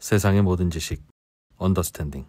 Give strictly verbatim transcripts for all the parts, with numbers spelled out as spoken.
세상의 모든 지식 언더스탠딩.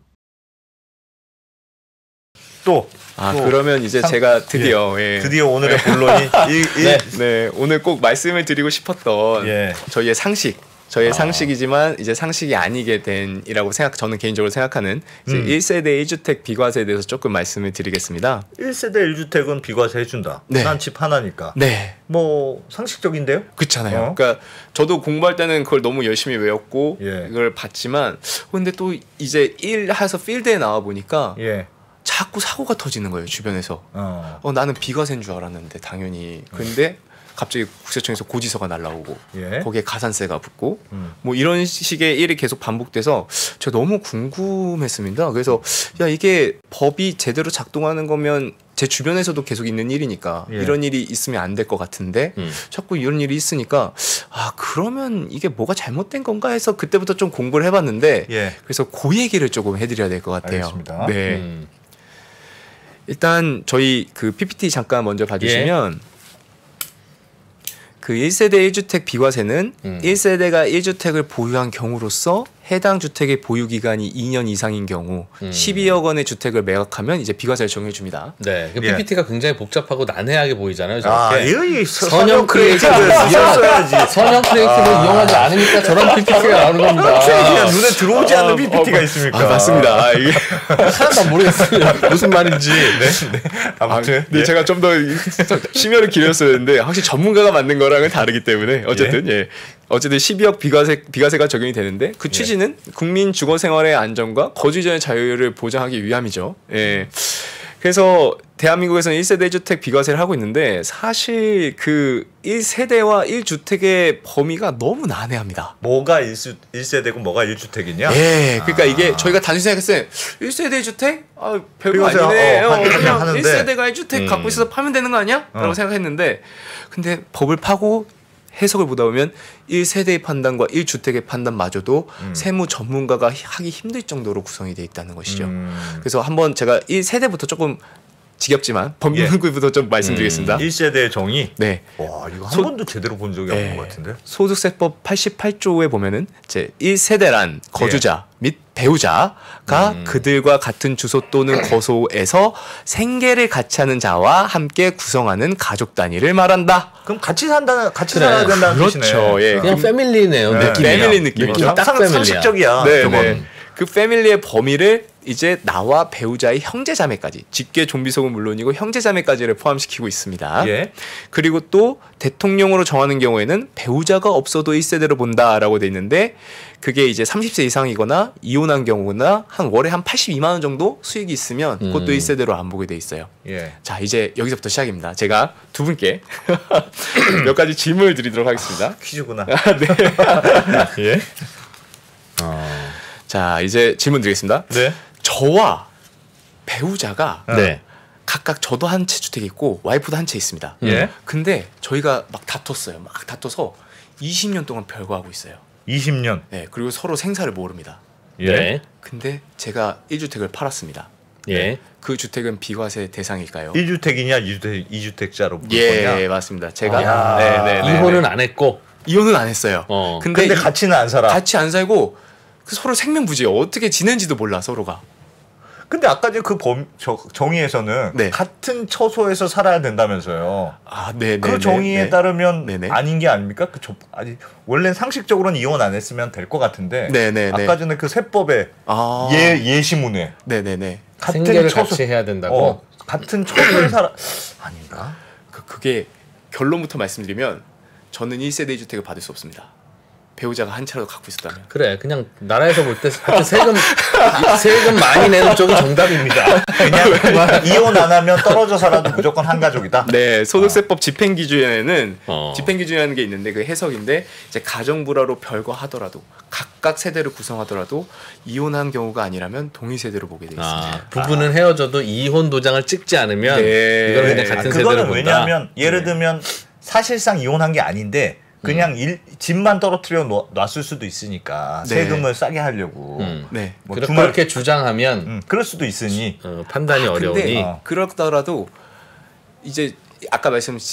또, 아 또 그러면 이제 상, 제가 드디어 예, 예. 드디어 오늘의 본론이 이, 이, 네, 네 오늘 꼭 말씀을 드리고 싶었던 예. 저희의 상식 저희의 아. 상식이지만 이제 상식이 아니게 된이라고 생각 저는 개인적으로 생각하는 이제 음. 일 세대 일 주택 비과세에 대해서 조금 말씀을 드리겠습니다. 일 세대 일 주택은 비과세 해준다. 네. 난 집 하나니까. 네. 뭐 상식적인데요? 그렇잖아요. 어? 그러니까 저도 공부할 때는 그걸 너무 열심히 외웠고 예. 이걸 봤지만 근데 또 이제 일해서 필드에 나와 보니까 예. 자꾸 사고가 터지는 거예요 주변에서. 어. 어 나는 비과세인 줄 알았는데 당연히. 근데 갑자기 국세청에서 고지서가 날라오고 예. 거기에 가산세가 붙고 음. 뭐 이런 식의 일이 계속 반복돼서 제가 너무 궁금했습니다. 그래서 야 이게 법이 제대로 작동하는 거면 제 주변에서도 계속 있는 일이니까 예. 이런 일이 있으면 안 될 것 같은데 음. 자꾸 이런 일이 있으니까 아 그러면 이게 뭐가 잘못된 건가 해서 그때부터 좀 공부를 해봤는데 예. 그래서 그 얘기를 조금 해드려야 될 것 같아요. 알겠습니다. 네. 음. 일단 저희 그 피피티 잠깐 먼저 봐주시면 그 일 세대 일 주택 비과세는 음. 일 세대가 일 주택을 보유한 경우로서 해당 주택의 보유 기간이 이 년 이상인 경우 음. 십이억 원의 주택을 매각하면 이제 비과세를 적용해 줍니다. 네, 그 예. 피피티가 굉장히 복잡하고 난해하게 보이잖아요. 아, 저렇게. 이거 선형 크리에이터를 썼어야지. 선형 크리에이티브를 이용하지 않으니까 저런 피피티가 나오는 겁니다. 어떻게 그냥 눈에 들어오지 않는 아, 피피티가 어, 있습니까? 아, 맞습니다. 아, 이게 하나도 안 모르겠어요. 무슨 말인지. 네, 네. 아무튼 아, 네, 예. 제가 좀 더 심혈을 기울였었는데 확실히 전문가가 만든 거랑은 다르기 때문에 어쨌든 예. 어쨌든 십이억 비과세 비과세가 적용이 되는데 그 취지는 국민 주거 생활의 안정과 거주자의 자유를 보장하기 위함이죠. 예. 그래서 대한민국에서는 일 세대 일 주택 비과세를 하고 있는데 사실 그 일 세대와 일 주택의 범위가 너무 난해합니다. 뭐가 일 세대고 뭐가 일 주택이냐? 예, 그러니까 아. 이게 저희가 단순히 생각했을 때 일 세대 일 주택? 아, 별거 비과세, 아니네. 어, 어, 하긴 그냥 하는데. 일 세대가 일 주택 음. 갖고 있어서 팔면 되는 거 아니야? 어. 라고 생각했는데 근데 법을 파고 해석을 보다 보면 일 세대의 판단과 일 주택의 판단마저도 음. 세무 전문가가 하기 힘들 정도로 구성이 되어 있다는 것이죠. 음. 그래서 한번 제가 일 세대부터 조금 지겹지만 법률구부터 좀 말씀드리겠습니다. 일 세대의 정의. 네. 와, 이거 한 소- 번도 제대로 본 적이 네. 없는 것 같은데. 소득세법 팔십팔 조에 보면은 이제 일 세대란 거주자 및 배우자가 음. 그들과 같은 주소 또는 거소에서 생계를 같이 하는 자와 함께 구성하는 가족 단위를 말한다. 그럼 같이 산다는 같이 그래. 살아야 된다는 그렇죠. 뜻이네. 예. 그냥 패밀리네요. 네. 느낌이. 패밀리 느낌이죠. 느낌 딱 상, 패밀리야. 상식적이야. 네, 저건. 네. 그 패밀리의 범위를 이제 나와 배우자의 형제자매까지 직계 좀비속은 물론이고 형제자매까지를 포함시키고 있습니다. 예. 그리고 또 대통령으로 정하는 경우에는 배우자가 없어도 일 세대로 본다라고 돼 있는데 그게 이제 삼십 세 이상이거나 이혼한 경우나 한 월에 한 팔십이만 원 정도 수익이 있으면 그것도 음. 일 세대로 안 보게 돼 있어요. 예. 자 이제 여기서부터 시작입니다. 제가 두 분께 몇 가지 질문을 드리도록 하겠습니다. 퀴즈구나. 예. 어. 자 이제 질문 드리겠습니다. 네. 저와 배우자가 네. 각각 저도 한 채 주택이 있고 와이프도 한 채 있습니다. 예. 근데 저희가 막 다퉜어요. 막 다퉈서 이십 년 동안 별거하고 있어요. 이십 년. 네, 그리고 서로 생사를 모릅니다. 예. 네. 근데 제가 일 주택을 팔았습니다. 예. 그 주택은 비과세 대상일까요? 일 주택이냐 이 주택 이 주택자로 볼 예, 거냐? 맞습니다. 제가 아. 네, 네, 네, 이혼은 네. 안 했고. 이혼은 안 했어요. 어. 근데, 근데 이- 같이는 안 살아. 같이 안 살고 그 서로 생명부지예요. 어떻게 지낸지도 몰라 서로가. 근데 아까 전에 그 범, 저, 정의에서는 네. 같은 처소에서 살아야 된다면서요. 아, 네, 네. 그 네, 정의에 네. 따르면 네네. 아닌 게 아닙니까? 그 저, 아니 원래 상식적으로는 이혼 안 했으면 될 것 같은데. 네, 네, 네. 아까 전에 그 세법에 아. 예 예시문에 네, 네, 네. 같은 생계를 처소 같이 해야 된다고. 어, 같은 처소에 살아 아닌가? 그 그게 결론부터 말씀드리면 저는 일 세대 일 주택을 받을 수 없습니다. 배우자가 한 채라도 갖고 있었다면. 그래, 그냥 나라에서 볼 때 세금 세금 많이 내는 쪽이 정답입니다. 그냥 이혼 안 하면 떨어져 살아도 무조건 한 가족이다. 네, 소득세법 집행기준에는 어. 집행기준이라는 게 있는데 그 해석인데 이제 가정불화로 별거 하더라도 각각 세대를 구성하더라도 이혼한 경우가 아니라면 동일 세대로 보게 돼 있습니다. 아, 부부는 헤어져도 이혼 도장을 찍지 않으면 네. 이걸 그냥 네. 같은 아, 세대로 그거는 본다. 왜냐하면 예를 들면 사실상 이혼한 게 아닌데 그냥 일, 집만 떨어뜨려 놓, 놨을 수도 있으니까 네. 세금을 싸게 하려고. 음. 네. 뭐 그렇- 주말- 그렇게 주장하면 음, 그럴 수도 있으니. 어, 판단이 아, 근데 어려우니 어. 그렇더라도 이제 아까 말씀드렸듯이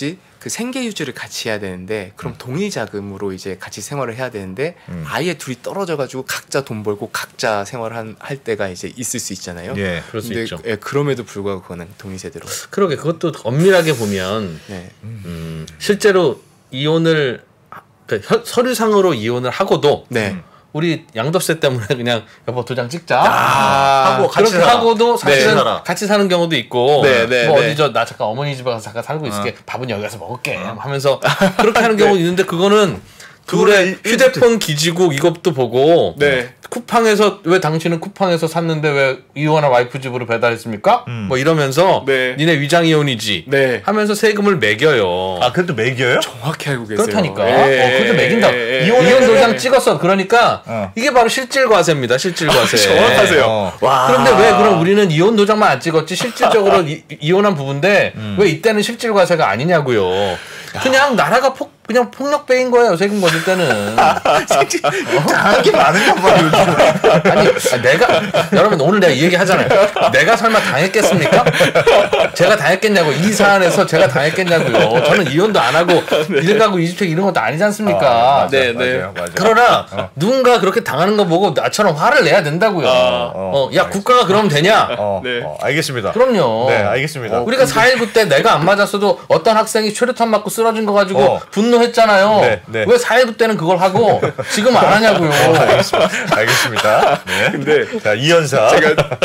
그 생계 유지를 같이 해야 되는데 그럼 음. 동일 자금으로 이제 같이 생활을 해야 되는데 음. 아예 둘이 떨어져 가지고 각자 돈 벌고 각자 생활을 한, 할 때가 이제 있을 수 있잖아요. 예. 그럴 수 근데 있죠. 예, 그럼에도 불구하고 그거는 동일 세대로. 그러게 그것도 엄밀하게 보면 네. 음, 실제로 이혼을 그 혀- 서류상으로 이혼을 하고도 네. 우리 양도세 때문에 그냥 여보 도장 찍자 아, 하고 같이 그렇게 살아. 하고도 사실은 네. 살아. 같이 사는 경우도 있고 네, 네, 뭐 네. 어디 저 나 잠깐 어머니 집에 가서 잠깐 살고 있을게 어. 밥은 여기 가서 먹을게 하면서 그렇게 하는 경우도 있는데 그거는 그거는 둘의 일- 휴대폰 기지국 이것도 보고 네. 쿠팡에서 왜 당신은 쿠팡에서 샀는데 왜 이혼한 와이프 집으로 배달했습니까? 음. 뭐 이러면서 네. 니네 위장 이혼이지 네. 하면서 세금을 매겨요. 아 그래도 매겨요? 정확히 알고 계세요. 그렇다니까. 예, 어, 그래도 매긴다. 예, 예, 이혼, 예. 이혼 도장 찍었어. 그러니까 어. 이게 바로 실질과세입니다. 실질과세. 정확하세요. 어. 와. 그런데 왜 그럼 우리는 이혼 도장만 안 찍었지 실질적으로 이, 이혼한 부분인데 왜 이때는 실질과세가 아니냐고요. 그냥 나라가 폭 그냥 폭력배인 거예요. 세금 거둘 때는. 잘하는 게 많은가 봐요. 요즘. 아니 아, 내가 여러분 오늘 내가 이 얘기 하잖아요. 내가 설마 당했겠습니까? 제가 당했겠냐고 이 사안에서 제가 당했겠냐고요. 저는 이혼도 안 하고 일가구 이주택 이런 것도 아니지 않습니까? 아, 맞아, 네, 네. 맞아요, 맞아요. 그러나 누군가 그렇게 당하는 거 보고 나처럼 화를 내야 된다고요. 아, 어, 야 국가가 그러면 되냐? 어, 네. 어, 알겠습니다. 그럼요. 네, 알겠습니다. 우리가 사일구 때 내가 안 맞았어도 어떤 학생이 최루탄 맞고 쓰러진 거 가지고 어. 분노했잖아요. 네, 네. 왜 사일구 때는 그걸 하고 지금 안 하냐고요. 알겠습니다. 알겠습니다. 네. 근데 자, 이연사. 제가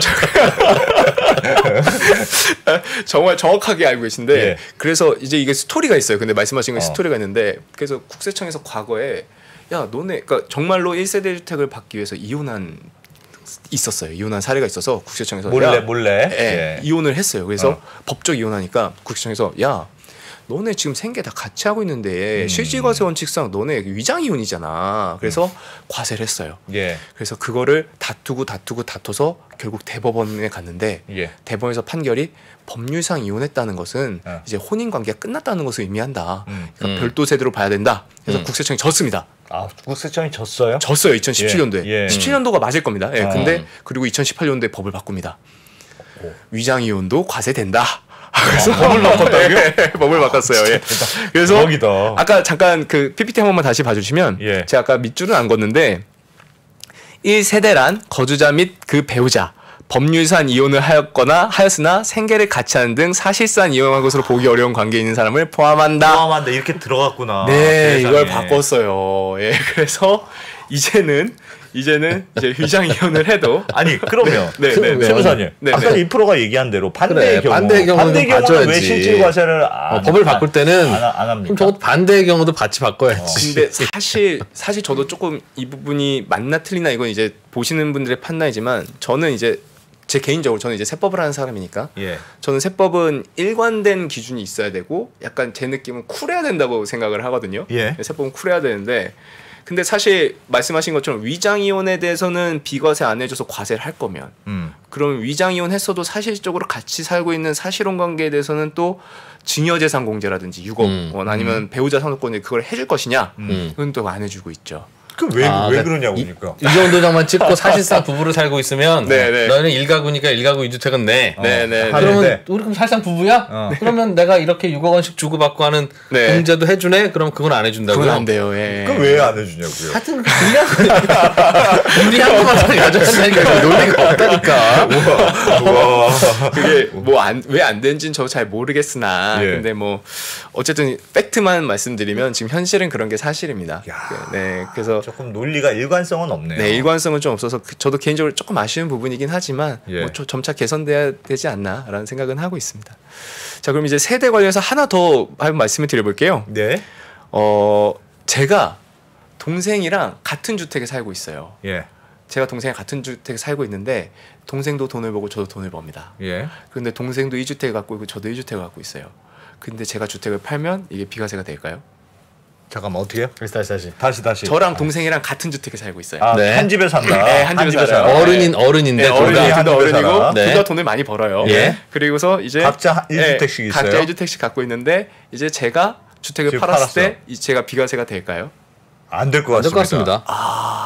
정말 정확하게 알고 계신데 예. 그래서 이제 이게 스토리가 있어요. 근데 말씀하신 거 어. 스토리가 있는데 그래서 국세청에서 과거에 야 너네 그러니까 정말로 일 세대 주택을 받기 위해서 이혼한 있었어요. 이혼한 사례가 있어서 국세청에서 몰래 야, 몰래. 예, 예. 이혼을 했어요. 그래서 어. 법적 이혼하니까 국세청에서 야 너네 지금 생계 다 같이 하고 있는데 음. 실질과세 원칙상 너네 위장 이혼이잖아. 그래서 과세를 했어요. 예. 그래서 그거를 다투고 다투고 다퉈서 결국 대법원에 갔는데 예. 대법원에서 판결이 법률상 이혼했다는 것은 어. 이제 혼인 관계가 끝났다는 것을 의미한다. 음. 그러니까 음. 별도 세대로 봐야 된다. 그래서 음. 국세청이 졌습니다. 아, 국세청이 졌어요? 졌어요. 이천십칠 년도에. 예, 예. 십칠 년도가 맞을 겁니다. 예, 어. 근데 그리고 이천십팔 년도에 법을 바꿉니다. 위장 이혼도 과세된다. 그래서 법을 바꿨다고요? 법을 바꿨어요. 예. 그래서 대박이다. 아까 잠깐 그 피피티 한 번만 다시 봐주시면 예. 제가 아까 밑줄은 안 걷는데 일 세대란 거주자 및 그 배우자 법률상 이혼을 하였거나 하였으나 생계를 같이 하는 등 사실상 이혼한 것으로 보기 어려운 관계에 있는 사람을 포함한다. 포함한다. 이렇게 들어갔구나. 네, 세상에. 이걸 바꿨어요. 예, 그래서 이제는 이제는 이제 위장 이혼을 해도 아니, 그러면 네, 그, 네, 네. 최 부사님. 네, 아까 네. 이 프로가 얘기한 대로 반대의 그래, 경우 반대의 경우는 반대 경우는 왜 봐줘야지. 실질과세를 안, 어, 법을 바꿀 때는 안, 안 합니까? 그럼 저것도 반대의 경우도 같이 바꿔야지. 근데 사실 사실 저도 조금 이 부분이 맞나 틀리나 이건 이제 보시는 분들의 판단이지만 저는 이제 제 개인적으로 저는 이제 세법을 하는 사람이니까 예. 저는 세법은 일관된 기준이 있어야 되고 약간 제 느낌은 쿨해야 된다고 생각을 하거든요. 예. 세법은 쿨해야 되는데 근데 사실 말씀하신 것처럼 위장 이혼에 대해서는 비과세 안 해줘서 과세를 할 거면 음. 그럼 위장 이혼했어도 사실적으로 같이 살고 있는 사실혼 관계에 대해서는 또 증여재산 공제라든지 육억 음. 원 아니면 배우자 상속권에 그걸 해줄 것이냐 음. 그건 또 안 해주고 있죠. 그왜 아, 왜 그러니까 그러냐고 이- 그러니까. 이혼 도장만 찍고 사실상 부부로 살고 있으면 네, 네. 너희는 일가구니까 일가구 이주택은 내. 네, 네, 아, 네. 그러면 네. 우리 그럼 사실상 부부야? 어. 그러면 내가 이렇게 육억 원씩 주고받고 하는 네. 공제도 해주네? 그럼 그건 안 해준다고요? 그건 안 돼요. 예. 그럼 왜 안 해주냐고요. 하여튼 불리한 불리한 것만 가져간다니까 논리가 없다니까. 우와. 그게 뭐 안 왜 안 된지는 저 잘 모르겠으나 예. 근데 뭐 어쨌든 팩트만 말씀드리면 지금 현실은 그런 게 사실입니다. 야. 네, 그래서 조금 논리가 일관성은 없네요. 네 일관성은 좀 없어서 그- 저도 개인적으로 조금 아쉬운 부분이긴 하지만 예. 뭐 좀 점차 개선돼야 되지 않나라는 생각은 하고 있습니다. 자 그럼 이제 세대 관련해서 하나 더 한번 말씀을 드려볼게요. 네. 어 제가 동생이랑 같은 주택에 살고 있어요. 예. 제가 동생이 같은 주택에 살고 있는데 동생도 돈을 벌고 저도 돈을 법니다. 예. 근데 동생도 이 주택을 갖고 있고 저도 이 주택을 갖고 있어요. 근데 제가 주택을 팔면 이게 비과세가 될까요? 잠깐만 어떻게요? 다시 다시 다시. 다시 다시. 저랑 동생이랑 같은 주택에 살고 있어요. 아, 네. 한 집에 산다. 네, 한 집에 살아요. 어른인 어른인데 네, 둘 어른이 다. 한 둘다 집에 살아. 어른이고 네. 둘 다 돈을 많이 벌어요. 예. 그리고서 이제 각자 일 예, 주택씩 있어요? 각자 일 주택씩 갖고 있는데 이제 제가 주택을 지금 팔았을 팔았어. 때 이- 제가 비과세가 될까요? 안 될 것 안될 같습니다. 것 같습니다.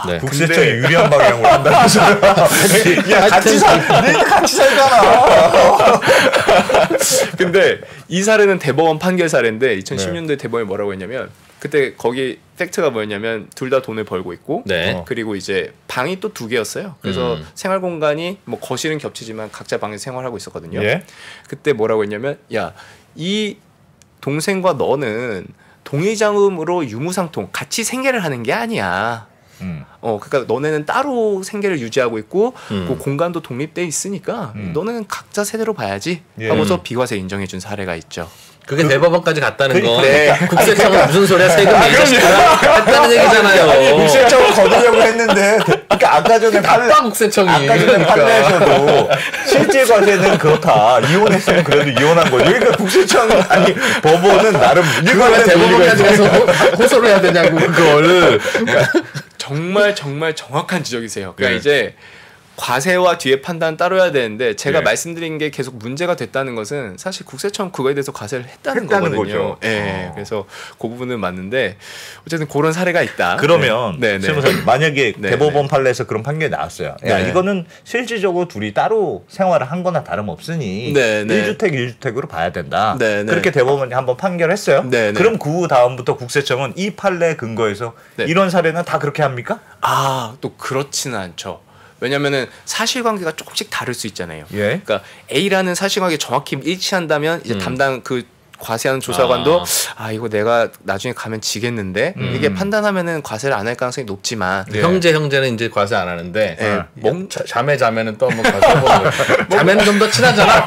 네. 국세청이 근데- 유리한 방향으로 한다면서. 야 같이 살, 너희들 같이 살잖아. 근데 이 사례는 대법원 판결 사례인데 이천십 년도에 대법원이 뭐라고 했냐면 그때 거기 팩트가 뭐였냐면 둘 다 돈을 벌고 있고 네. 어, 그리고 이제 방이 또 두 개였어요. 그래서 음. 생활 공간이 뭐 거실은 겹치지만 각자 방에서 생활하고 있었거든요. 예? 그때 뭐라고 했냐면 야, 이 동생과 너는 동의자금으로 유무상통 같이 생계를 하는 게 아니야. 음. 어, 그러니까 너네는 따로 생계를 유지하고 있고 음. 그 공간도 독립돼 있으니까 음. 너네는 각자 세대로 봐야지 예. 하고서 음. 비과세 인정해준 사례가 있죠. 그게 대법원까지 갔다는 그- 건 그러니까. 국세청은 무슨 소리야 세금 내지 했다는 얘기잖아요. 국세청을 거두려고 했는데 그러니까 아까 전에 판례 나빠 국세청이. 아까 전에 판례에서도 실제 과세는 그렇다. 이혼했으면 그래도 이혼한 거죠. 그러니까 국세청 아니 법원은 나름 그걸 대법원까지 가서 호- 호소를 해야 되냐고 그걸. 정말 정말 정확한 지적이세요. 그러니까 네. 이제 과세와 뒤에 판단 따로 해야 되는데 제가 네. 말씀드린 게 계속 문제가 됐다는 것은 사실 국세청 그거에 대해서 과세를 했다는, 했다는 거거든요. 거죠. 예, 어. 그래서 그 부분은 맞는데 어쨌든 그런 사례가 있다. 그러면 네, 네. 세무사님 만약에 네, 대법원 판례에서 그런 판결이 나왔어요. 야 네. 이거는 실질적으로 둘이 따로 생활을 한 거나 다름없으니 네, 네. 일 주택 일 주택으로 봐야 된다. 네, 네. 그렇게 대법원이 한번 판결했어요. 네, 네. 그럼 그 다음부터 국세청은 이 판례 근거에서 네. 이런 사례는 다 그렇게 합니까? 아, 또 그렇지는 않죠. 왜냐면은 사실관계가 조금씩 다를 수 있잖아요. 예. 그러니까 A라는 사실관계 정확히 일치한다면 이제 음. 담당 그 과세하는 조사관도 아. 아. 이거 내가 나중에 가면 지겠는데 음. 이게 판단하면은 과세를 안 할 가능성이 높지만 예. 형제 형제는 이제 과세 안 하는데 예. 뭐, 자, 자매 자매는 또 한번 과세 해보는 거예요. 자매는 좀 더 친하잖아.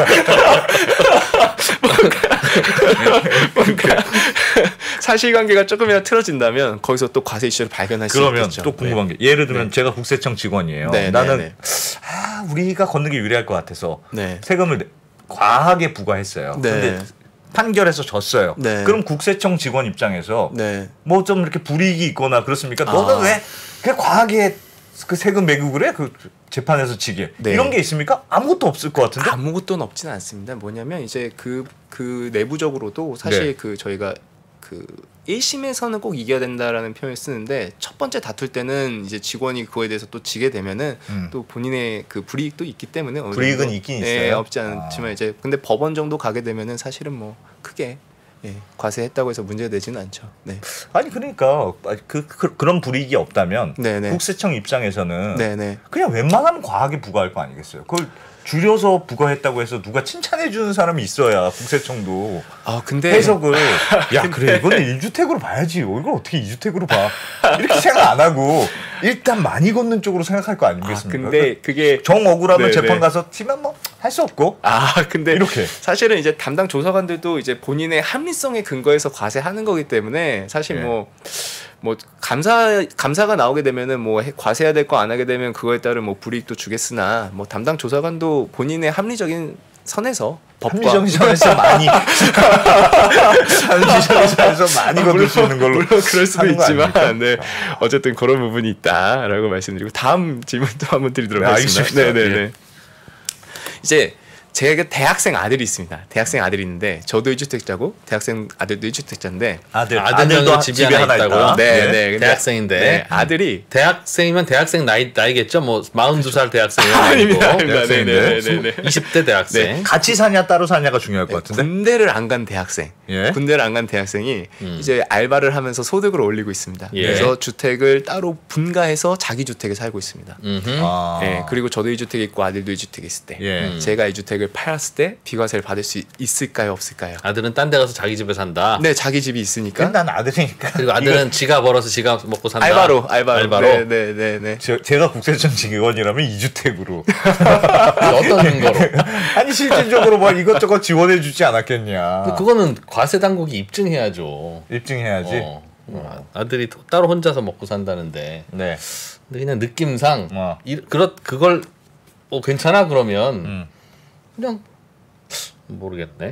사실관계가 조금이라도 틀어진다면 거기서 또 과세 이슈를 발견할 수 그러면 있겠죠. 또 궁금한 게 예를 들면 제가 국세청 직원이에요. 네, 네, 나는 네. 아 우리가 걷는 게 유리할 것 같아서 네. 세금을 내- 과하게 부과했어요. 네. 근데 판결에서 졌어요. 네. 그럼 국세청 직원 입장에서 네. 뭐 좀 이렇게 불이익이 있거나 그렇습니까? 아. 너는 왜 그냥 과하게 그 세금 매국을 해? 그 재판에서 지게 네. 이런 게 있습니까? 아무것도 없을 것 같은데. 아무것도 없지는 않습니다. 뭐냐면 이제 그 그 내부적으로도 사실 네. 그 저희가 그 일 심에서는 꼭 이겨야 된다라는 표현을 쓰는데 첫 번째 다툴 때는 이제 직원이 그거에 대해서 또 지게 되면은 음. 또 본인의 그 불이익도 있기 때문에 어느 불이익은 정도, 있긴 예, 있어요? 없지 않지만 아. 이제 근데 법원 정도 가게 되면은 사실은 뭐 크게 예, 과세했다고 해서 문제가 되지는 않죠. 네, 아니 그러니까 그, 그 그런 불이익이 없다면 네네, 국세청 입장에서는 네네. 그냥 웬만하면 과하게 부과할 거 아니겠어요. 그걸 줄여서 부과했다고 해서 누가 칭찬해 주는 사람이 있어야 국세청도 아 근데 해석을 야 그래 이거는 일 주택으로 봐야지 이걸 어떻게 이 주택으로 봐 이렇게 생각 안 하고 일단 많이 걷는 쪽으로 생각할 거 아 아니겠습니까? 근데 그게 정 억울하면 네, 재판 네. 가서 치면 뭐 할 수 없고 아 근데 이렇게. 사실은 이제 담당 조사관들도 이제 본인의 합리성에 근거해서 과세하는 거기 때문에 사실 예. 뭐 뭐 감사 감사가 나오게 되면은 뭐 해- 과세해야 될 거 안 하게 되면 그거에 따른 뭐 불이익도 주겠으나 뭐 담당 조사관도 본인의 합리적인 선에서 법과 합리적인 선에서 많이 합리적인 선에서 많이 거둘 수 있는 걸로 물론 그럴 수도 하는 거 있지만 아닙니까? 네 어쨌든 그런 부분이 있다라고 말씀드리고 다음 질문 또 한번 드리도록 네, 하겠습니다. 알겠습니다. 네네네. 예. 이제 제가 대학생 아들이 있습니다. 대학생 아들이 있는데 저도 일 주택자고 대학생 아들도 일 주택자인데 아들 아들도 아들도 집이 하나 있다고요? 네, 예. 네, 근데 대학생인데. 네, 아들이 대학생이면 대학생 나이 나이겠죠. 뭐 마흔두 살 대학생이 아닙니다, 아니고 아닙니다. 네, 네, 네, 네. 이십 대 대학생. 같이 사냐 따로 사냐가 중요할 것 같은데. 군대를 안 간 대학생, 예? 군대를 안 간 대학생이 음. 이제 알바를 하면서 소득을 올리고 있습니다. 예. 그래서 주택을 따로 분가해서 자기 주택에 살고 있습니다. 음흠. 아. 네, 그리고 저도 일 주택에 있고 아들도 일 주택에 있을 때 예. 음. 제가 이 주택을 팔았을 때 비과세를 받을 수 있을까요, 없을까요? 아들은 딴 데 가서 자기 집에 산다. 네, 자기 집이 있으니까 난 아들이니까. 그리고 아들은 지가 벌어서 지가 먹고 산다. 알바로, 알바로, 알바로. 네, 네, 네, 네. 저, 제가 국세청 직원이라면 이 주택으로. 어떤 근거로? 아니 실질적으로 뭐 이것저것 지원해 주지 않았겠냐. 그거는 과세 당국이 입증해야죠. 입증해야지. 어. 어, 아들이 또 따로 혼자서 먹고 산다는데. 네. 근데 그냥 느낌상 어. 이, 그렇 그걸 어, 괜찮아 그러면 음. 그냥 모르겠네.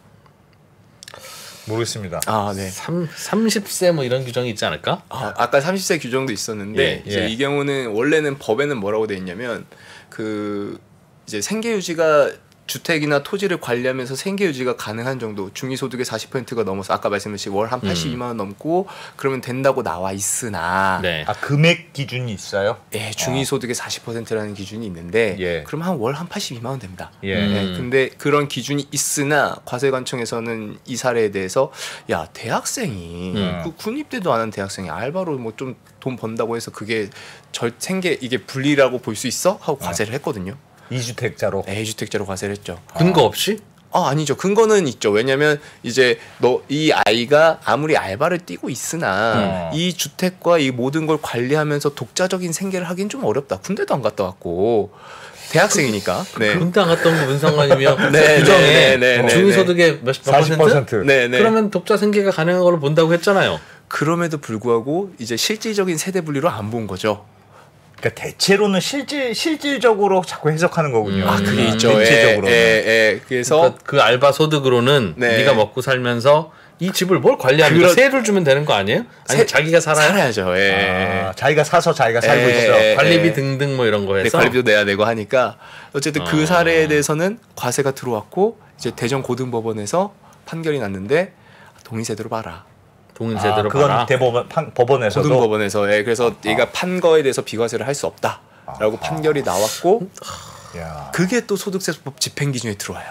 모르겠습니다. 아, 네. 삼, 삼십 세 뭐 이런 규정이 있지 않을까? 아, 아까 삼십 세 규정도 있었는데 예, 이제 예. 이 경우는 원래는 법에는 뭐라고 돼 있냐면 그 이제 생계 유지가 주택이나 토지를 관리하면서 생계 유지가 가능한 정도, 중위소득의 사십 퍼센트가 넘어서 아까 말씀하신 월 한 팔십이만 원 넘고 그러면 된다고 나와 있으나 네. 아 금액 기준이 있어요? 예, 중위소득의 사십 퍼센트라는 기준이 있는데 예. 그럼 한 월 한 팔십이만 원 됩니다. 예. 음. 네, 근데 그런 기준이 있으나 과세관청에서는 이 사례에 대해서 야 대학생이 음. 그 군입대도 안 한 대학생이 알바로 뭐 좀 돈 번다고 해서 그게 절 생계 이게 불리라고 볼 수 있어? 하고 과세를 했거든요. 이주택자로. A주택자로 과세를 했죠. 근거 없이? 아 아니죠. 근거는 있죠. 왜냐하면 이제 너 이 아이가 아무리 알바를 뛰고 있으나 음. 이 주택과 이 모든 걸 관리하면서 독자적인 생계를 하긴 좀 어렵다. 군대도 안 갔다 왔고 대학생이니까. 네. 군대 안 갔다 온 거 무슨 상관이며 네, 규정에 네, 네, 네, 중위소득의 몇, 몇 사십 퍼센트. 네, 네. 그러면 독자 생계가 가능한 걸로 본다고 했잖아요. 그럼에도 불구하고 이제 실질적인 세대 분리로 안 본 거죠. 그러니까 대체로는 실질 실질적으로 자꾸 해석하는 거군요. 음. 아 그게 음, 있죠. 대체적으로. 예, 예, 예. 그래서 그러니까 그 알바 소득으로는 네. 네가 먹고 살면서 이 집을 뭘 관리합니까? 그렇- 세를 주면 되는 거 아니에요? 아니 세- 자기가 살아야 살아야죠. 예. 아, 자기가 사서 자기가 살고 예, 있어. 예. 관리비 등등 뭐 이런 거 네, 해서 관리비도 내야 되고 하니까 어쨌든 어. 그 사례에 대해서는 과세가 들어왔고 이제 대전 고등법원에서 판결이 났는데 동의세대로 봐라. 동인세대로 아, 그건 봐라. 대법원 판- 법원에서도 고등법원에서 예, 그래서 얘가 판 거에 대해서 비과세를 할 수 없다라고 판결이 나왔고 야. 그게 또 소득세법 집행 기준에 들어와요.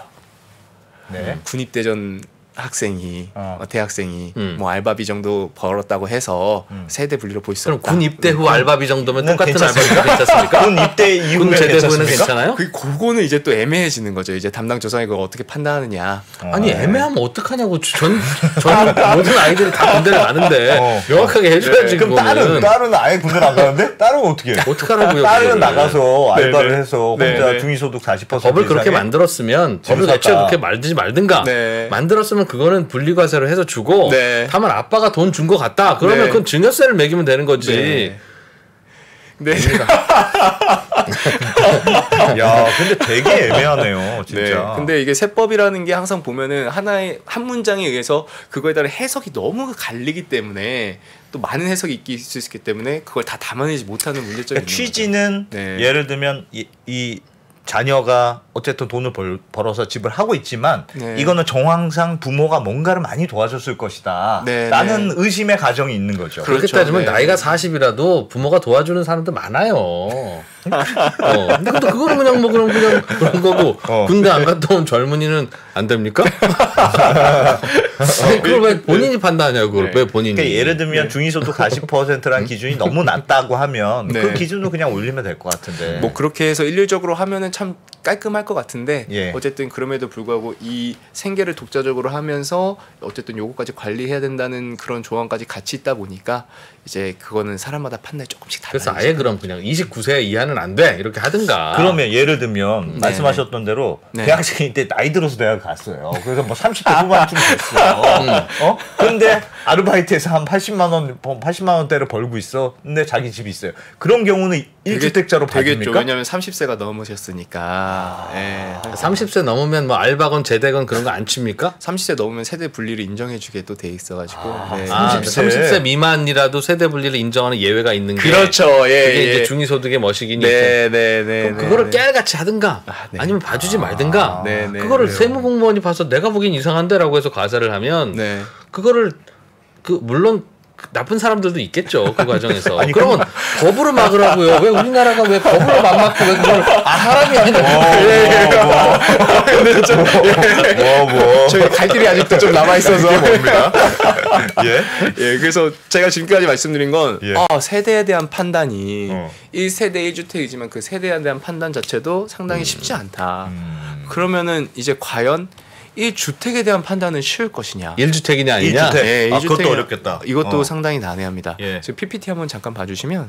네. 군입대전 학생이 어. 어, 대학생이 음. 뭐 알바비 정도 벌었다고 해서 음. 세대 분리로 볼 수 그럼 없다. 군 입대 후 알바비 정도면 는 똑같은 괜찮습니까? 알바비 괜찮습니까? 군 입대 군 이후에 제대 후에는 괜찮습니까? 괜찮아요? 그 그거는 이제 또 애매해지는 거죠. 이제 담당 조상이 그걸 어떻게 판단하느냐. 아니 애매하면 어떡하냐고 전, 전 모든 아이들이 다 군대를 가는데 어. 명확하게 해줘야지 그럼 그거는. 딸은 딸은 아예 군대 안 가는데 딸은 어떻게 해? 어떡하라고요 딸은 그거를. 나가서 알바를 네네. 해서 네네. 혼자 중위소득 사십 퍼센트 법을 그렇게 이상의 만들었으면 법을 집을 애초에 샀다. 그렇게 만들지 말든가 네. 만들었으면 그거는 분리과세로 해서 주고 네. 다만 아빠가 돈 준 거 같다 그러면 네. 그건 증여세를 매기면 되는 거지. 네. 네. 야, 근데 되게 애매하네요, 진짜. 네. 근데 이게 세법이라는 게 항상 보면은 하나의 한 문장에 의해서 그거에 따른 해석이 너무 갈리기 때문에 또 많은 해석이 있기 있을 수 있기 때문에 그걸 다 담아내지 못하는 문제점이 그러니까 있는 취지는 네. 예를 들면 이, 이 자녀가 어쨌든 돈을 벌, 벌어서 집을 하고 있지만 네. 이거는 정황상 부모가 뭔가를 많이 도와줬을 것이다 네, 라는 네. 의심의 가정이 있는 거죠. 그렇- 그렇게 그렇죠. 따지면 네. 나이가 사십이라도 부모가 도와주는 사람도 많아요. 어. 근데 또 그거는 그냥 뭐 그런 그냥 그런 거고 어. 군대 안 갔다 온 젊은이는 안 됩니까? 아니, 그걸 왜 본인이 판단하냐고 그걸 네. 왜 본인이? 그러니까 예를 들면 중위소득 사십 퍼센트라는 기준이 너무 낮다고 하면 네. 그 기준도 그냥 올리면 될 것 같은데. 뭐 그렇게 해서 일률적으로 하면은 참 깔끔할 것 같은데 예. 어쨌든 그럼에도 불구하고 이 생계를 독자적으로 하면서 어쨌든 요거까지 관리해야 된다는 그런 조항까지 같이 있다 보니까 이제 그거는 사람마다 판단이 조금씩 그래서 달라요. 아예 그럼 그냥 이십구 세 이하는 안 돼 이렇게 하든가. 그러면 예를 들면 네. 말씀하셨던 대로 네. 대학생일 때 나이 들어서 대학 갔어요. 그래서 뭐 삼십 대 후반쯤 됐어요. 어? 근데 아르바이트에서 한 팔십만 원, 팔십만 원대를 벌고 있어. 근데 자기 집이 있어요. 그런 경우는 일주택자로 되겠죠. 봐줍니까? 왜냐면 삼십 세가 넘으셨으니까. 예. 삼십 세 넘으면 뭐 알바건 제대건 그런 거 안 칩니까? 삼십 세 넘으면 세대 분리를 인정해주게 또 돼 있어가지고. 네. 아, 삼십 세. 삼십 세 미만이라도 세대 분리를 인정하는 예외가 있는 게 그렇죠. 예. 그게 예. 이제 중위소득의 머시기니 네, 네, 네. 그럼 네, 그거를 네. 깨알같이 하든가 아, 네. 아니면 봐주지 말든가 네, 네. 그거를 그래요. 세무공무원이 봐서 내가 보기엔 이상한데라고 해서 과세를 하면 네. 그거를 그 물론 그 나쁜 사람들도 있겠죠 그 과정에서 아니, 그러면 법으로 막으라고요 왜 우리나라가 왜 법으로 막 막고 왜 그걸 아 사람이 아니라 뭐, 뭐. 저희 갈 길이 아직도 좀 남아 있어서. 뭡니까? 예? 예, 그래서 제가 지금까지 말씀드린 건 예. 아, 세대에 대한 판단이 어. 일 세대 일 주택이지만 그 세대에 대한 판단 자체도 상당히 쉽지 않다. 음. 그러면은 이제 과연 일 주택에 대한 판단은 쉬울 것이냐? 일주택이냐 아니냐 일주택. 예, 아, 일 주택이냐. 그것도 어렵겠다. 이것도 어. 상당히 난해합니다. 예. 지금 피피티 한번 잠깐 봐주시면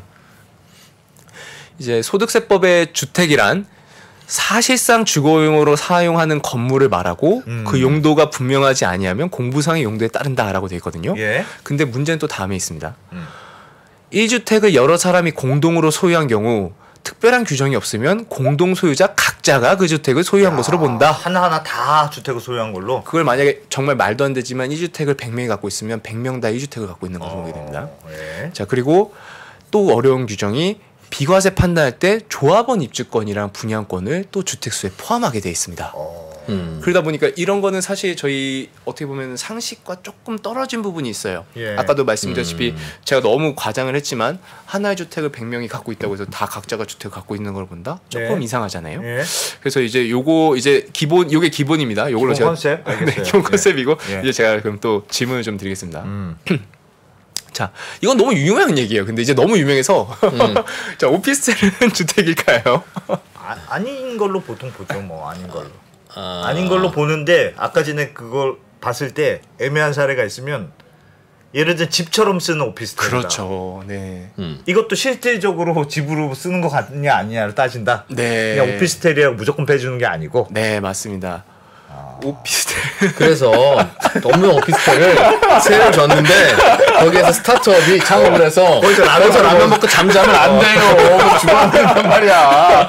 이제 소득세법의 주택이란 사실상 주거용으로 사용하는 건물을 말하고 음. 그 용도가 분명하지 아니하면 공부상의 용도에 따른다라고 되어 있거든요. 예. 근데 문제는 또 다음에 있습니다. 음. 일 주택을 여러 사람이 공동으로 소유한 경우 특별한 규정이 없으면 공동 소유자 각자가 그 주택을 소유한 것으로 본다. 하나하나 다 주택을 소유한 걸로. 그걸 만약에 정말 말도 안 되지만 이 주택을 백 명이 갖고 있으면 백 명 다 이 주택을 갖고 있는 것으로 보게 됩니다. 예. 자, 그리고 또 어려운 규정이 비과세 판단할 때 조합원 입주권이랑 분양권을 또 주택수에 포함하게 돼 있습니다. 어. 음. 그러다 보니까 이런 거는 사실 저희 어떻게 보면 상식과 조금 떨어진 부분이 있어요. 예. 아까도 말씀드렸다시피 음. 제가 너무 과장을 했지만 하나의 주택을 백 명이 갖고 있다고 해서 다 각자가 주택을 갖고 있는 걸 본다? 조금 네. 이상하잖아요. 예. 그래서 이제 요거 이제 기본 요게 기본입니다. 요걸로 기본 제가 컨셉? 알겠어요. 네, 기본 컨셉이고 예. 이제 제가 그럼 또 질문을 좀 드리겠습니다. 음. 자, 이건 너무 유명한 얘기예요. 근데 이제 너무 유명해서 음. 자, 오피스텔은 주택일까요? 아, 아닌 걸로 보통 보죠. 뭐 아닌 걸로. 아. 아닌 걸로 보는데 아까 전에 그걸 봤을 때 애매한 사례가 있으면 예를 들어 집처럼 쓰는 오피스텔이다. 그렇죠. 네. 음. 이것도 실질적으로 집으로 쓰는 거 같냐 아니냐를 따진다. 네. 그냥 오피스텔이라고 무조건 빼주는 게 아니고. 네, 맞습니다. 오피스텔. 그래서 업무 오피스텔을 세를 줬는데 거기에서 스타트업이 창업을 해서 거기서 라면 거기서 라면 먹어. 먹고 잠자면 안 돼요. 죽어야 된단 말이야.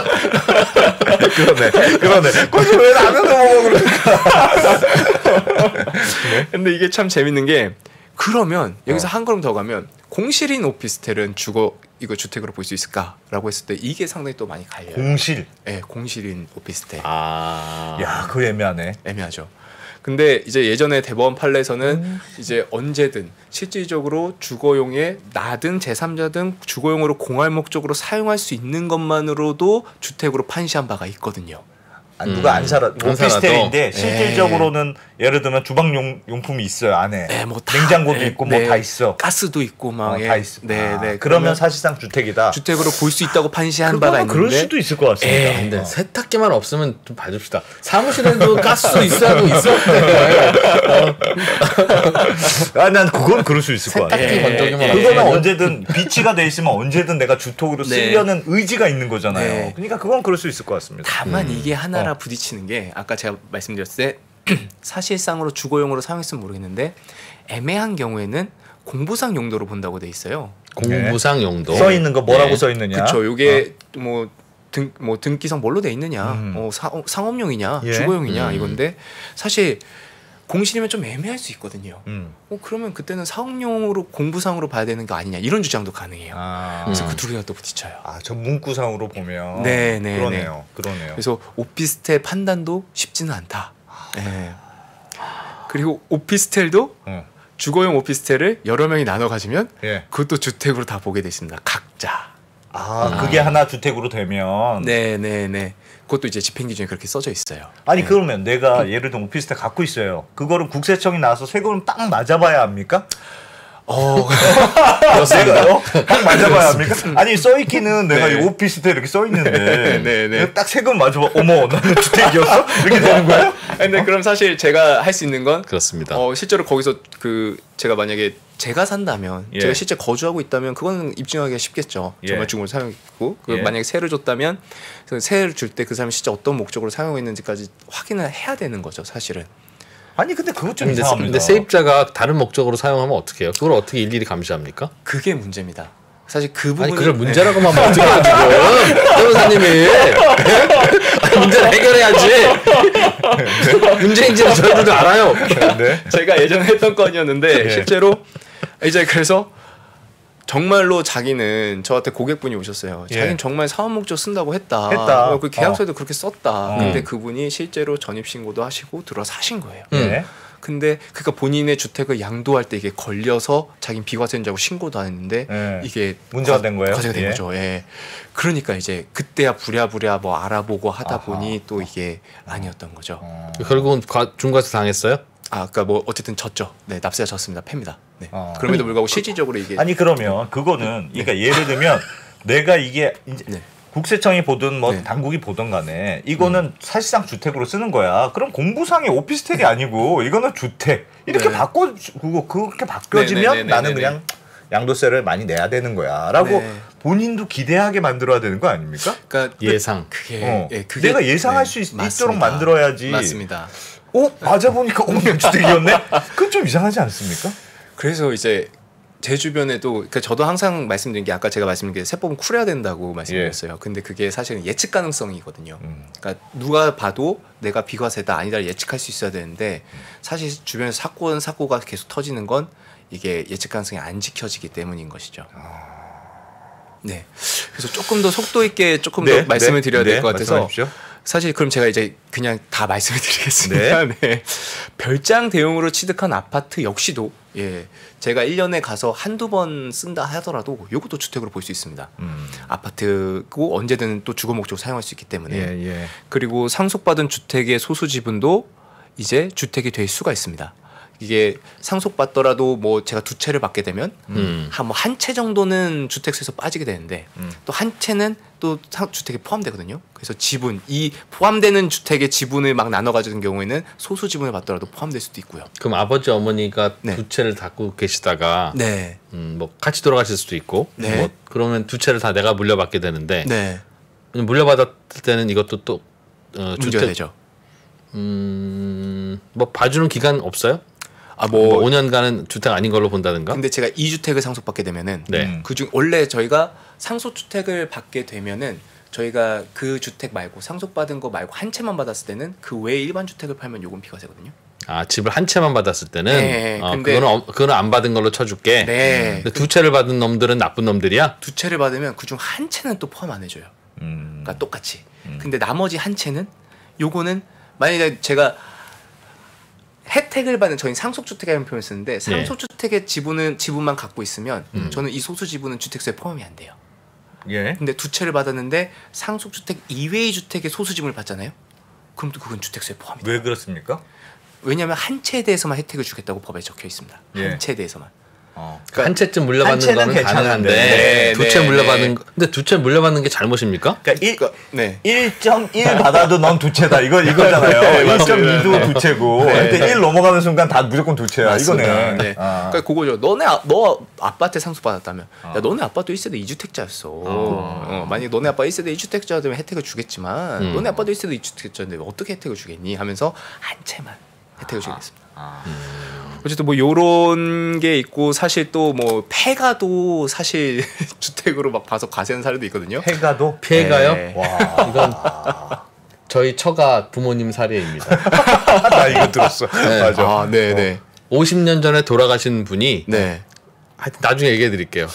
그러네. 그러네. 거기서 왜 라면도 먹어 그러니까. 근데 이게 참 재밌는 게 그러면 여기서 한 걸음 더 가면 공실인 오피스텔은 주거 이거 주택으로 볼 수 있을까라고 했을 때 이게 상당히 또 많이 갈려요. 공실. 네, 공실인 오피스텔. 아. 야, 그거 애매하네. 애매하죠. 근데 이제 예전에 대법원 판례에서는 음. 이제 언제든 실질적으로 주거용에 나든 제삼자든 주거용으로 공할 목적으로 사용할 수 있는 것만으로도 주택으로 판시한 바가 있거든요. 아, 누가 안 살아. 안 오피스텔인데 살아도. 실질적으로는 예를 들면 주방 용, 용품이 있어요 안에. 네, 뭐 다, 냉장고도 네, 있고 뭐 네. 다 있어. 가스도 있고 막 어, 예. 다 있어. 네, 아, 네. 그러면 사실상 주택이다. 주택으로 볼 수 있다고 판시한 바가 그거는 있는데 그럴 수도 있을 것 같습니다. 에, 근데 어. 세탁기만 없으면 좀 봐줍시다. 사무실에도 가스 있어야도 있을 텐데. 아, 난 그건 그럴 수 있을 것 같아. 세탁기 예, 건조기만 예. 그거는 없으면 언제든 비치가 돼 있으면 언제든 내가 주택으로 네. 쓰려는 의지가 있는 거잖아요. 네. 그러니까 그건 그럴 수 있을 것 같습니다. 다만 이게 하나라 어. 부딪히는 게 아까 제가 말씀드렸을 때 사실상으로 주거용으로 사용했으면 모르겠는데 애매한 경우에는 공부상 용도로 본다고 돼 있어요. 공부상 용도. 써 있는 거 뭐라고 네. 써 있느냐? 그렇죠. 요게 뭐 등 뭐 등기상 뭘로 돼 있느냐, 음. 어, 사, 상업용이냐, 예. 주거용이냐 음. 이건데 사실 공실이면 좀 애매할 수 있거든요. 음. 어 그러면 그때는 사업용으로 공부상으로 봐야 되는 거 아니냐 이런 주장도 가능해요. 아, 그래서 음. 그 둘이가 또 부딪혀요. 아, 저 문구상으로 보면 네, 네, 그러네요. 그러네요. 그래서 오피스텔 판단도 쉽지는 않다. 네. 그리고 오피스텔도 어. 주거용 오피스텔을 여러 명이 나눠 가지면 예. 그것도 주택으로 다 보게 돼 있습니다. 각자. 아, 그게 하나 주택으로 되면 네, 네, 네. 그것도 이제 집행 기준에 그렇게 써져 있어요. 아니 그러면 내가 예를 들면 오피스텔 갖고 있어요. 그거를 국세청이 나와서 세금을 딱 맞아봐야 합니까? 어, 내가 어? 딱 맞아봐야 합니까? 아니 써있기는 내가 네. 이 오피스텔 이렇게 써있는데 네, 네. 내가 딱 세금 맞아봐. 어머 나는 주택이었어? 이렇게 되는 거예요? 근데 그럼 사실 제가 할 수 있는 건 그렇습니다. 어, 실제로 거기서 그 제가 만약에 제가 산다면 예. 제가 실제 거주하고 있다면 그거는 입증하기가 쉽겠죠. 예. 정말 중고로 사용했고 그 예. 만약에 세를 줬다면 그 세를 줄 때 그 사람이 실제 어떤 목적으로 사용하고 있는지까지 확인을 해야 되는 거죠. 사실은. 아니 근데 그것 좀 근데, 이상합니다. 근데 세입자가 다른 목적으로 사용하면 어떻게 해요? 그걸 어떻게 일일이 감시합니까? 그게 문제입니다. 사실 그 부분은 아니 그걸 문제라고만 하면 어떻게 해요 지금 변호사님이 아니, 문제를 해결해야지. 문제인지는 저희들도 알아요. 네. 제가 예전에 했던 건이었는데 예. 실제로 이제 그래서 정말로 자기는 저한테 고객분이 오셨어요. 예. 자기는 정말 사업 목적 쓴다고 했다. 했다. 어, 그 계약서에도 그렇게 썼다. 어. 근데 그분이 실제로 전입 신고도 하시고 들어 사신 거예요. 네. 근데 그러니까 본인의 주택을 양도할 때 이게 걸려서 자기는 비과세인자고 신고도 안 했는데 예. 이게 문제가 과- 된 거예요? 과세가 된 예. 거죠. 예. 그러니까 이제 그때야 부랴부랴 뭐 알아보고 하다 아하. 보니 또 이게 아니었던 거죠. 어. 결국은 과, 중과세 당했어요? 아, 그러니까 뭐 어쨌든 졌죠. 네, 납세가 졌습니다. 팹니다. 네. 어. 그럼에도 불구하고 실질적으로 이게 아니 그러면 그거는 그러니까 예를 들면 내가 이게 이제 네. 국세청이 보든 뭐 네. 당국이 보든 간에 이거는 사실상 주택으로 쓰는 거야. 그럼 공부상의 오피스텔이 아니고 이거는 주택 이렇게 네. 바꿔 그거 그렇게 바뀌어지면 네, 네, 네, 네, 나는 네, 그냥 양도세를 많이 내야 되는 거야라고 네. 본인도 기대하게 만들어야 되는 거 아닙니까? 그러니까 예상. 그게, 어. 예, 그게 내가 예상할 네, 수 있, 맞습니다. 있도록 만들어야지. 맞습니다. 어 맞아 보니까 어 주택이었네. 그건 좀 이상하지 않습니까? 그래서 이제 제 주변에도 그러니까 저도 항상 말씀드린 게 아까 제가 말씀드린 게 세법은 쿨해야 된다고 말씀드렸어요. 근데 그게 사실은 예측 가능성이거든요. 음. 그러니까 누가 봐도 내가 비과세다 아니다 예측할 수 있어야 되는데 사실 주변에서 사건 사고가 계속 터지는 건 이게 예측 가능성이 안 지켜지기 때문인 것이죠. 네. 그래서 조금 더 속도 있게 조금 네, 더 말씀을 네, 드려야 될 네, 것 같아서 말씀하십시오. 사실 그럼 제가 이제 그냥 다 말씀을 드리겠습니다. 네. 네. 별장 대용으로 취득한 아파트 역시도 예. 제가 일 년에 가서 한두 번 쓴다 하더라도 이것도 주택으로 볼 수 있습니다. 음. 아파트고 언제든 또 주거 목적으로 사용할 수 있기 때문에. 예, 예. 그리고 상속받은 주택의 소수 지분도 이제 주택이 될 수가 있습니다. 이게 상속받더라도 뭐 제가 두 채를 받게 되면 음. 한 뭐 한 채 정도는 주택세에서 빠지게 되는데 음. 또 한 채는 또 주택에 포함되거든요. 그래서 지분 이 포함되는 주택의 지분을 막 나눠 가지는 경우에는 소수 지분을 받더라도 포함될 수도 있고요. 그럼 아버지 어머니가 네. 두 채를 갖고 계시다가 네. 음, 뭐 같이 돌아가실 수도 있고 네. 뭐 그러면 두 채를 다 내가 물려받게 되는데 네. 물려받았을 때는 이것도 또 어, 문제가 주택 되죠. 음, 뭐 봐주는 기간 없어요? 아, 뭐, 뭐 오 년간은 주택 아닌 걸로 본다든가? 근데 제가 이 주택을 상속받게 되면은 네. 그중 원래 저희가 상속주택을 받게 되면은 저희가 그 주택 말고 상속받은 거 말고 한 채만 받았을 때는 그 외에 일반 주택을 팔면 요금 비과세거든요. 아, 집을 한 채만 받았을 때는 네, 어, 근데 그거는 그거는 안 받은 걸로 쳐줄게. 네. 근데 두 채를 받은 놈들은 나쁜 놈들이야? 두 채를 받으면 그중 한 채는 또 포함 안 해줘요. 음. 그러니까 똑같이. 음. 근데 나머지 한 채는 요거는 만약에 제가 혜택을 받는 저희 상속주택이라는 표현을 쓰는데 상속주택의 지분은 지분만 갖고 있으면 음. 저는 이 소수 지분은 주택세에 포함이 안 돼요. 예. 근데 두 채를 받았는데 상속주택 이외의 주택의 소수 지분을 받잖아요. 그럼 또 그건 주택세에 포함이 돼요. 왜 그렇습니까? 왜냐하면 한 채에 대해서만 혜택을 주겠다고 법에 적혀 있습니다. 예. 한 채에 대해서만. 어. 그러니까 한 채쯤 물려받는 거는 가능한데 네, 두 채 네, 물려받는 네. 근데 두 채 물려받는 게 잘못입니까? 그러니까 일, 네. 일 점 일 받아도 넌 두 채다 이거 이거잖아요. 네, 일 점 이도 두 채고 네. 근데 일 넘어가는 순간 다 무조건 두 채야. 맞습니다. 이거네. 네. 아. 그러니까 그거죠. 너네 아, 너 아파트 상속 받았다면 아. 야 너네 아빠도 일 세대 이 주택자였어. 아. 어, 만약 너네 아빠 일 세대 이 주택자면 혜택을 주겠지만 음. 너네 아빠도 일 세대 이 주택자인데 어떻게 혜택을 주겠니? 하면서 한 채만 혜택을 아. 주겠습니다. 아. 음. 어쨌든 뭐 요런 게 있고 사실 또 뭐 폐가도 사실 주택으로 막 봐서 과세한 사례도 있거든요. 폐가도? 폐가요? 네. 와 이건 저희 처가 부모님 사례입니다. 나 이거 들었어. 네. 맞아. 아, 네, 네. 오십 년 전에 돌아가신 분이 네. 하여튼 나중에 얘기해 드릴게요.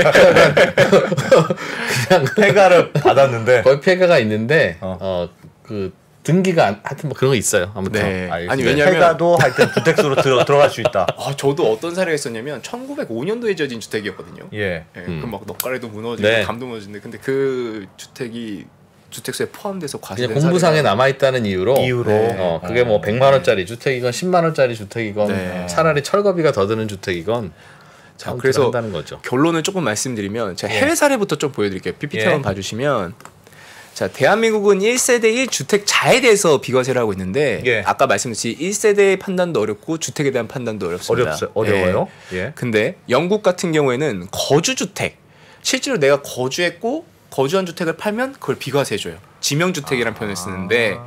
그냥 폐가를 받았는데 거의 폐가가 있는데 어 그 어, 등기가 안, 하여튼 뭐 그런 거 있어요. 아무튼 네. 아, 아니 왜냐면 폐가도 하여튼 주택수로 들어 들어갈 수 있다. 아, 저도 어떤 사례가 있었냐면 천구백오 년도에 지어진 주택이었거든요. 예. 네, 음. 그럼 막 넉가래도 무너지고 네. 담도 무너지는데 근데 그 주택이 주택수에 포함돼서 과세된 그냥 공부상에 남아 있다는 이유로 이유로 네. 어, 그게 뭐 백만 원짜리 주택이건 십만 원짜리 주택이건 네. 차라리 철거비가 더 드는 주택이건 자, 그래서 한다는 거죠. 결론을 조금 말씀드리면 제가 해외 사례부터 좀 보여드릴게요. 피피티 한번 예. 봐주시면 자 대한민국은 일 세대 일 주택자에 대해서 비과세를 하고 있는데 예. 아까 말씀드렸듯이 일 세대의 판단도 어렵고 주택에 대한 판단도 어렵습니다. 어렵어요. 어려워요. 예. 예. 근데 영국 같은 경우에는 거주주택 실제로 내가 거주했고 거주한 주택을 팔면 그걸 비과세해줘요. 지명주택이라는 아... 표현을 쓰는데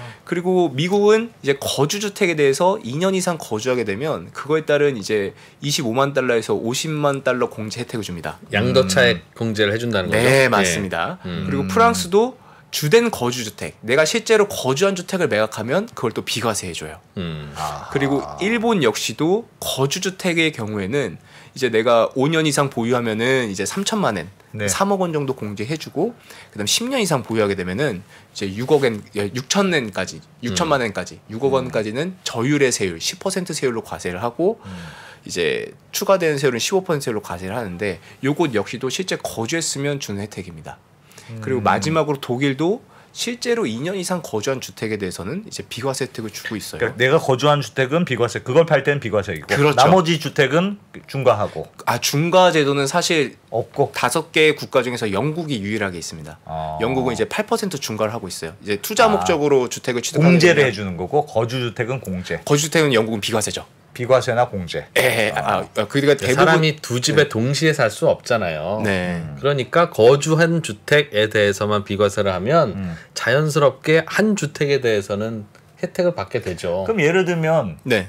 그리고 미국은 이제 거주주택에 대해서 이 년 이상 거주하게 되면 그거에 따른 이제 이십오만 달러에서 오십만 달러 공제 혜택을 줍니다. 양도차액 음. 공제를 해준다는 거죠? 네, 맞습니다. 네. 음. 그리고 프랑스도 주된 거주주택, 내가 실제로 거주한 주택을 매각하면 그걸 또 비과세해줘요. 음. 그리고 일본 역시도 거주주택의 경우에는 이제 내가 오 년 이상 보유하면은 이제 삼천만 엔, 네. 삼억 원 정도 공제해주고, 그다음 십 년 이상 보유하게 되면은 이제 육억 엔, 육천 엔까지, 육천만 엔까지, 육억 원까지는 저율의 세율, 십 퍼센트 세율로 과세를 하고, 음. 이제 추가되는 세율은 십오 퍼센트 세율로 과세를 하는데, 요것 역시도 실제 거주했으면 주는 혜택입니다. 음. 그리고 마지막으로 독일도 실제로 이 년 이상 거주한 주택에 대해서는 이제 비과세 혜택을 주고 있어요. 그러니까 내가 거주한 주택은 비과세, 그걸 팔 때는 비과세이고, 그렇죠. 나머지 주택은 중과하고. 아, 중과 제도는 사실 없고 다섯 개 국가 중에서 영국이 유일하게 있습니다. 아. 영국은 이제 팔 퍼센트 중과를 하고 있어요. 이제 투자 목적으로 아. 주택을 취득하는 공제를 해주는 거고, 거주 주택은 공제. 거주 주택은 영국은 비과세죠. 비과세나 공제. 예, 아, 아, 그러니까 대부분 사람이 두 집에 네. 동시에 살 수 없잖아요. 네. 음. 그러니까 거주한 주택에 대해서만 비과세를 하면 음. 자연스럽게 한 주택에 대해서는 혜택을 받게 되죠. 그럼 예를 들면 네.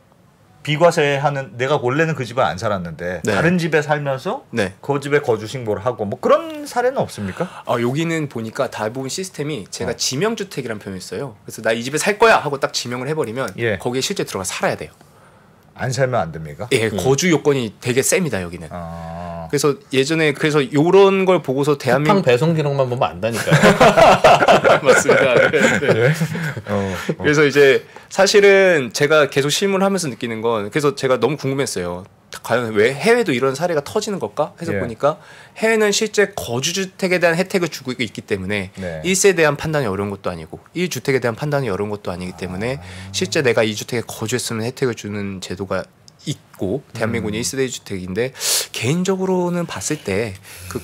비과세하는, 내가 원래는 그 집에 안 살았는데 네. 다른 집에 살면서 네. 그 집에 거주 신고를 하고 뭐 그런 사례는 없습니까? 아, 여기는 보니까 대부분 시스템이 제가 어. 지명주택이라는 표현을 써요. 그래서 나 이 집에 살 거야 하고 딱 지명을 해버리면 예. 거기에 실제 들어가 살아야 돼요. 안 살면 안 됩니까? 예, 음. 거주 요건이 되게 셉니다 여기는. 아... 그래서 예전에 그래서 요런 걸 보고서 대한민국 쿠팡 배송 기록만 보면 안다니까요. 맞습니다. 네, 네. 어, 어. 그래서 이제 사실은 제가 계속 실무를 하면서 느끼는 건 그래서 제가 너무 궁금했어요. 과연 왜 해외도 이런 사례가 터지는 걸까 해서 예. 보니까 해외는 실제 거주주택에 대한 혜택을 주고 있기 때문에 네. 일 세에 대한 판단이 어려운 것도 아니고 일 주택에 대한 판단이 어려운 것도 아니기 때문에 아. 실제 내가 이 주택에 거주했으면 혜택을 주는 제도가 있고 대한민국이 음. 일 세대 주택인데 개인적으로는 봤을 때 그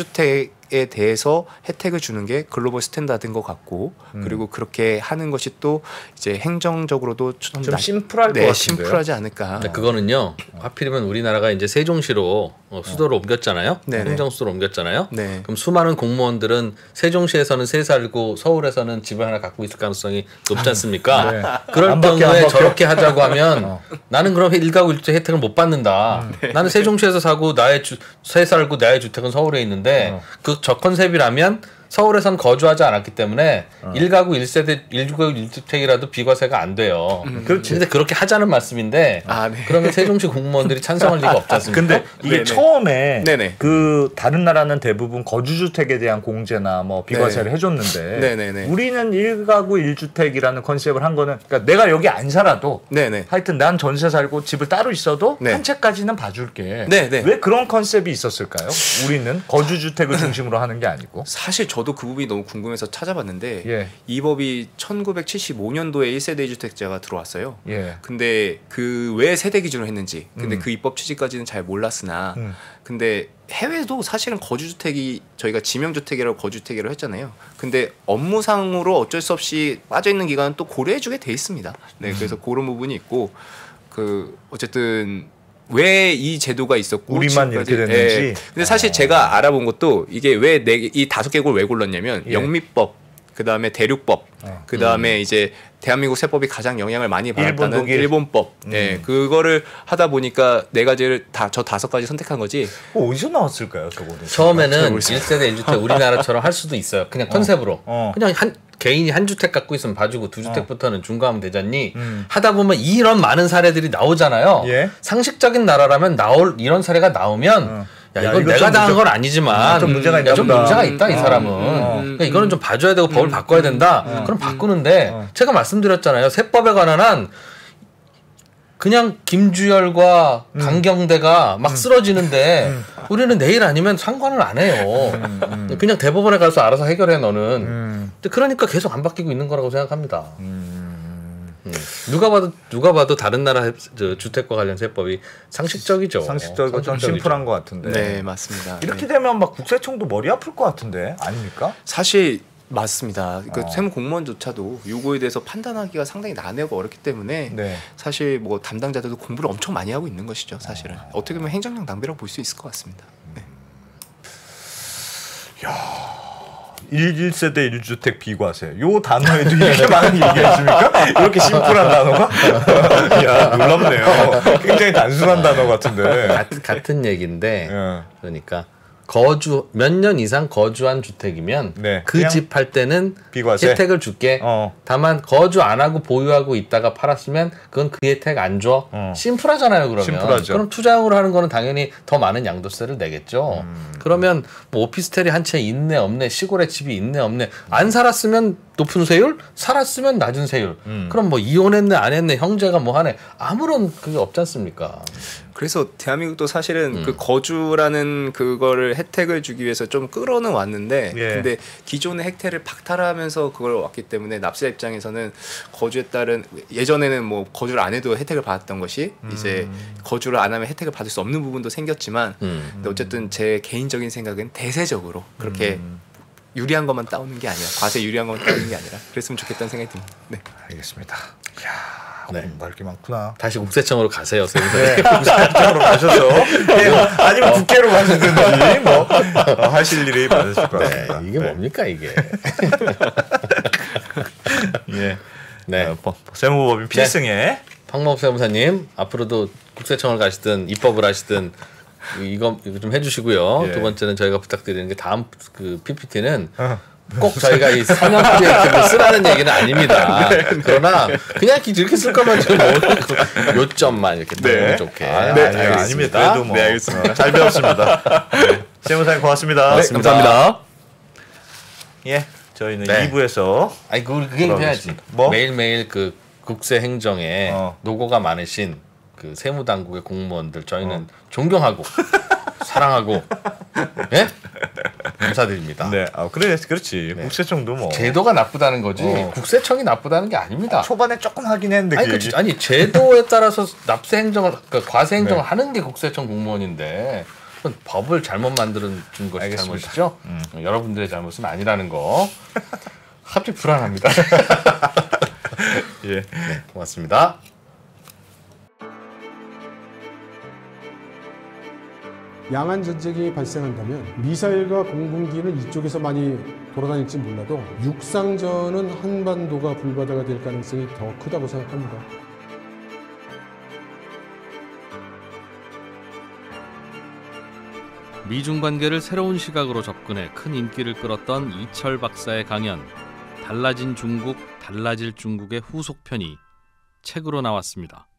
거주주택에 대해서 혜택을 주는 게 글로벌 스탠다드인 것 같고 음. 그리고 그렇게 하는 것이 또 이제 행정적으로도 좀, 좀 심플할 네, 것 같은데요. 심플하지 않을까. 네, 그거는요. 하필이면 우리나라가 이제 세종시로 수도를 어. 옮겼잖아요. 네네. 행정수도로 옮겼잖아요. 네. 그럼 수많은 공무원들은 세종시에서는 세 살고 서울에서는 집을 하나 갖고 있을 가능성이 높지 않습니까? 네. 그럴 경우에 저렇게 하자고 하면 어. 나는 그럼 일가구 일주택 혜택을 못 받는다. 음. 네. 나는 세종시에서 사고 나의 주, 세 살고 나의 주택은 서울에 있는데 어. 그 저 컨셉이라면 서울에선 거주하지 않았기 때문에 어. 일가구 일세대 일가구 일주택이라도 비과세가 안 돼요. 음. 그렇지. 근데 그렇게 하자는 말씀인데 아, 네. 그러면 세종시 공무원들이 찬성할 리가 없지 않습니까? 근데 이게 네네. 처음에 네네. 그 다른 나라는 대부분 거주주택에 대한 공제나 뭐 비과세를 네. 해줬는데 네네네. 우리는 일가구 일주택이라는 컨셉을 한 거는 그러니까 내가 여기 안 살아도 네네. 하여튼 난 전세 살고 집을 따로 있어도 네. 한 채까지는 봐줄게. 네네. 왜 그런 컨셉이 있었을까요? 우리는 거주주택을 중심으로 하는 게 아니고. 사실 저 저도 그 부분이 너무 궁금해서 찾아봤는데 예. 이 법이 천구백칠십오 년도에 일 세대 일 주택자가 들어왔어요. 예. 근데 그 왜 세대 기준으로 했는지 근데 음. 그 입법 취지까지는 잘 몰랐으나 음. 근데 해외도 사실은 거주주택이 저희가 지명주택이라고 거주주택이라고 했잖아요. 근데 업무상으로 어쩔 수 없이 빠져있는 기간은 또 고려해주게 돼 있습니다. 네, 음. 그래서 그런 부분이 있고 그 어쨌든 왜 이 제도가 있었고 우리만 이렇게 됐는지. 예. 근데 사실 아. 제가 알아본 것도 이게 왜 이 다섯 개국을 왜 골랐냐면 예. 영미법, 그 다음에 대륙법, 어. 그 다음에 음. 이제 대한민국 세법이 가장 영향을 많이 받았다는 일본, 일본법. 음. 예, 그거를 하다 보니까 네 가지를 다 저 다섯 가지 선택한 거지. 어, 어디서 나왔을까요, 저거는? 처음에는 일 세대 일 주택 우리나라처럼 할 수도 있어요. 그냥 컨셉으로. 어. 어. 그냥 한 개인이 한 주택 갖고 있으면 봐주고 두 주택부터는 어. 중과하면 되잖니. 음. 하다 보면 이런 많은 사례들이 나오잖아요. 예? 상식적인 나라라면 나올 이런 사례가 나오면. 어. 야, 야, 이건 내가 당한 건 아니지만 좀 문제가 있다. 좀 문제가 있다 이 사람은. 어, 음, 그러니까 이거는 좀 봐줘야 되고 음, 법을 바꿔야 된다. 음, 그럼 바꾸는데 음, 제가 말씀드렸잖아요. 세법에 관한 한 그냥 김주열과 음. 강경대가 막 음. 쓰러지는데 음. 우리는 내일 아니면 상관을 안 해요. 음, 음. 그냥 대법원에 가서 알아서 해결해 너는. 음. 근데 그러니까 계속 안 바뀌고 있는 거라고 생각합니다. 음. 음. 누가 봐도 누가 봐도 다른 나라 저, 주택과 관련 세법이 상식적이죠. 상식적이고 좀 심플한 것 같은데. 네, 맞습니다. 이렇게 네. 되면 막 국세청도 머리 아플 것 같은데 아닙니까? 사실 맞습니다. 그 어. 세무 공무원조차도 요거에 대해서 판단하기가 상당히 난해하고 어렵기 때문에 네. 사실 뭐 담당자들도 공부를 엄청 많이 하고 있는 것이죠. 사실은 어. 어떻게 보면 행정력 낭비라고 볼 수 있을 것 같습니다. 네. 야. 일 세대 일 주택 비과세. 요 단어에도 이렇게 많은 얘기했습니까? 이렇게 심플한 단어가? 야, 놀랍네요. 굉장히 단순한 단어 같은데. 같, 같은 얘기인데. 예. 그러니까 거주 몇 년 이상 거주한 주택이면 네, 그 집 할 때는 비과세? 혜택을 줄게. 어. 다만 거주 안 하고 보유하고 있다가 팔았으면 그건 그 혜택 안 줘. 어. 심플하잖아요. 그러면. 심플하죠. 그럼 투자용으로 하는 거는 당연히 더 많은 양도세를 내겠죠. 음. 그러면 뭐 오피스텔이 한 채 있네 없네, 시골에 집이 있네 없네, 안 살았으면 높은 세율, 살았으면 낮은 세율. 음. 그럼 뭐 이혼했네 안 했네, 형제가 뭐 하네, 아무런 그게 없지 않습니까? 그래서 대한민국도 사실은 음. 그 거주라는 그거를 혜택을 주기 위해서 좀 끌어는 왔는데 예. 근데 기존의 혜택을 박탈하면서 그걸 왔기 때문에 납세자 입장에서는 거주에 따른 예전에는 뭐 거주를 안 해도 혜택을 받았던 것이 음. 이제 거주를 안 하면 혜택을 받을 수 없는 부분도 생겼지만 음. 근데 어쨌든 제 개인적인 생각은 대세적으로 그렇게 음. 유리한 것만 따오는 게 아니라 과세 유리한 것만 따오는 게 아니라 그랬으면 좋겠다는 생각이 듭니다. 네. 알겠습니다. 이야. 네. 공부할 게 많구나. 다시 국세청으로 가세요. 네. 국세청으로 가셔서 아니면 어. 국회로 가시든지 뭐 어, 하실 일이 많으실 것 같습니다. 네. 이게 네. 뭡니까 이게? 네. 네. 어, 세무법인 필승에 네. 황범 세무사님 앞으로도 국세청을 가시든 입법을 하시든 이거, 이거 좀 해주시고요. 예. 두 번째는 저희가 부탁드리는 게 다음 그 피피티는 어. 꼭 저희가 이 상향 프로젝트를 쓰라는 얘기는 아닙니다. 네, 네. 그러나 그냥 이렇게 쓸 거면 좀 요점만 이렇게 네. 너무 좋게. 아, 네, 네, 아닙니다. 그래도 뭐 네, 알겠습니다. 어, 잘 배웠습니다. 네. 세무사님 고맙습니다. 네, 감사합니다. 예, 저희는 네. 이 부에서 아니 그 그게 해야지. 뭐? 매일매일 그 국세 행정에 어. 노고가 많으신 그 세무당국의 공무원들 저희는 어. 존경하고 사랑하고 예? 감사드립니다. 네, 아 그래, 그렇지. 네. 국세청도 뭐 제도가 나쁘다는 거지 어. 국세청이 나쁘다는 게 아닙니다. 아, 초반에 조금 하긴 했는데 아니, 그 그, 아니 제도에 따라서 납세 행정을 그러니까 과세 행정을 네. 하는 게 국세청 공무원인데 그건 법을 잘못 만드는 것이 알겠습니다. 잘못이죠. 음. 여러분들의 잘못은 아니라는 거. 갑자기 불안합니다. 예, 네, 고맙습니다. 양안 전쟁이 발생한다면 미사일과 공군기는 이쪽에서 많이 돌아다닐지 몰라도 육상전은 한반도가 불바다가 될 가능성이 더 크다고 생각합니다. 미중 관계를 새로운 시각으로 접근해 큰 인기를 끌었던 이철 박사의 강연 달라진 중국, 달라질 중국의 후속편이 책으로 나왔습니다.